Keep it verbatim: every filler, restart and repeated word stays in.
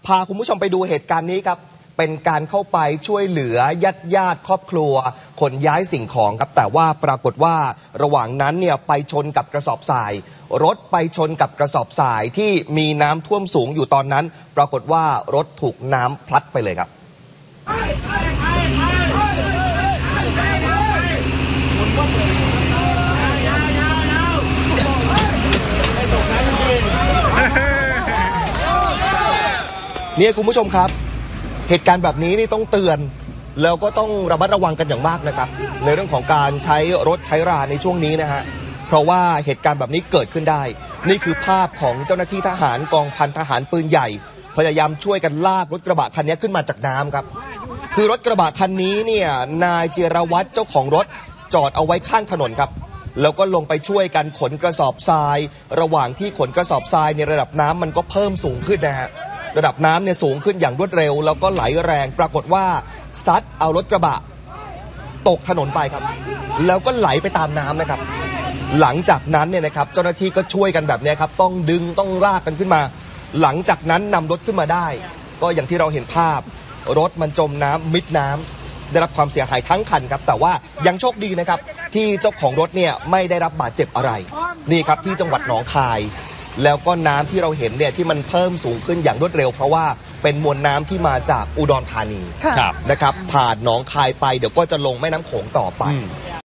พาคุณผู้ชมไปดูเหตุการณ์นี้ครับเป็นการเข้าไปช่วยเหลือญาติญาติครอบครัวขนย้ายสิ่งของครับแต่ว่าปรากฏว่าระหว่างนั้นเนี่ยไปชนกับกระสอบทรายรถไปชนกับกระสอบทรายที่มีน้ำท่วมสูงอยู่ตอนนั้นปรากฏว่ารถถูกน้ำพลัดไปเลยครับเนี่ยคุณผู้ชมครับเหตุการณ์แบบนี้นี่ต้องเตือนแล้วก็ต้องระมัดระวังกันอย่างมากนะครับในเรื่องของการใช้รถใช้ราในช่วงนี้นะฮะเพราะว่าเหตุการณ์แบบนี้เกิดขึ้นได้นี่คือภาพของเจ้าหน้าที่ทหารกองพันทหารปืนใหญ่พยายามช่วยกันลากรถกระบะคันนี้ขึ้นมาจากน้ำครับคือรถกระบะคันนี้เนี่ยนายเจรวัตรเจ้าของรถจอดเอาไว้ข้างถนนครับแล้วก็ลงไปช่วยกันขนกระสอบทรายระหว่างที่ขนกระสอบทรายในระดับน้ำมันก็เพิ่มสูงขึ้นนะฮะระดับน้ำเนี่ยสูงขึ้นอย่างรวดเร็วแล้วก็ไหลแรงปรากฏว่าซัดเอารถกระบะตกถนนไปครับแล้วก็ไหลไปตามน้ำนะครับหลังจากนั้นเนี่ยนะครับเจ้าหน้าที่ก็ช่วยกันแบบนี้ครับต้องดึงต้องลากกันขึ้นมาหลังจากนั้นนำรถขึ้นมาได้ก็อย่างที่เราเห็นภาพรถมันจมน้ำมิดน้ำได้รับความเสียหายทั้งคันครับแต่ว่ายังโชคดีนะครับที่เจ้าของรถเนี่ยไม่ได้รับบาดเจ็บอะไรนี่ครับที่จังหวัดหนองคายแล้วก็น้ำที่เราเห็นเนี่ยที่มันเพิ่มสูงขึ้นอย่างรวดเร็วเพราะว่าเป็นมวลน้ำที่มาจากอุดรธานีนะครับผ่านหนองคายไปเดี๋ยวก็จะลงแม่น้ำโขงต่อไป